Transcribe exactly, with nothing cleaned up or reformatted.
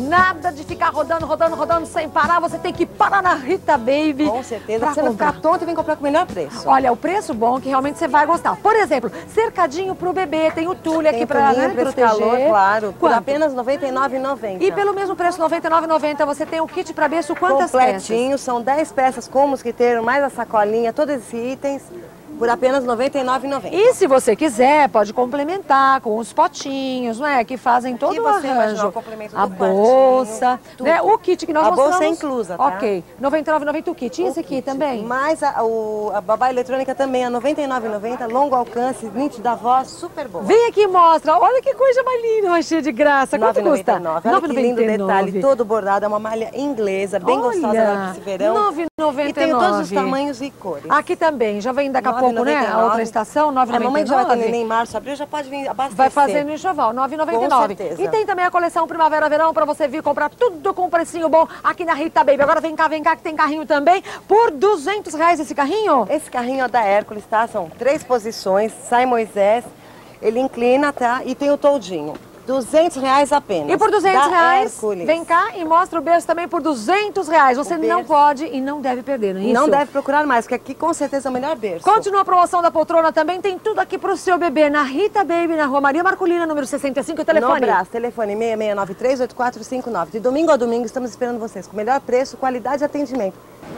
Nada de ficar rodando, rodando, rodando sem parar. Você tem que parar na Rita Baby. Com certeza, pra você não comprar. ficar tonto e vem comprar com o melhor preço. Olha, o preço bom que realmente você vai gostar. Por exemplo, cercadinho pro bebê, tem o tule aqui pra, né, pra esse proteger. calor, claro, por Quanto? apenas noventa e nove reais e noventa centavos. E pelo mesmo preço, noventa e nove reais e noventa centavos, você tem o kit pra berço, quantas completinho, peças? são dez peças com mosquiteiro, mais a sacolinha, todos esses itens, por apenas noventa e nove reais e noventa centavos. E se você quiser, pode complementar com os potinhos, né, que fazem todo o você imaginar arranjo. o complemento A do bolsa, quartinho, né, tudo. o kit que nós A mostramos. bolsa é inclusa, tá? Ok, noventa e nove reais e noventa centavos o kit. E esse O aqui kit. também? Mais a, o, a babá eletrônica também, a noventa e nove reais e noventa centavos, longo alcance, nítida voz, super boa. Vem aqui e mostra. Olha que coisa mais linda, mais cheia de graça. Quanto custa? nove reais e noventa e nove. Olha que lindo detalhe, todo bordado, é uma malha inglesa, bem Olha, gostosa agora pra esse verão. nove reais e noventa e nove. E tem todos os tamanhos e cores. Aqui também, já vem daqui a pouco, né? A outra estação, nove reais e noventa e nove. A mamãe já vai ter neném em março, abril, já pode vir abastecer. Vai fazer no enxoval, nove reais e noventa e nove. Com certeza. E tem também a coleção Primavera-Verão para você vir comprar tudo com um precinho bom aqui na Rita Baby. Agora vem cá, vem cá, que tem carrinho também. Por duzentos reais esse carrinho? Esse carrinho é da Hércules, tá? São três posições, sai Moisés, ele inclina, tá? E tem o toldinho. duzentos reais apenas. E por duzentos reais, Hércules. vem cá e mostra o berço também por duzentos reais. Você não berço. pode e não deve perder, não é isso? Não deve procurar mais, porque aqui com certeza é o melhor berço. Continua a promoção da poltrona também, tem tudo aqui pro seu bebê na Rita Baby, na Rua Maria Marculina, número sessenta e cinco, o telefone. No Brás, telefone seis seis nove três, oito quatro cinco nove. De domingo a domingo estamos esperando vocês com o melhor preço, qualidade e atendimento.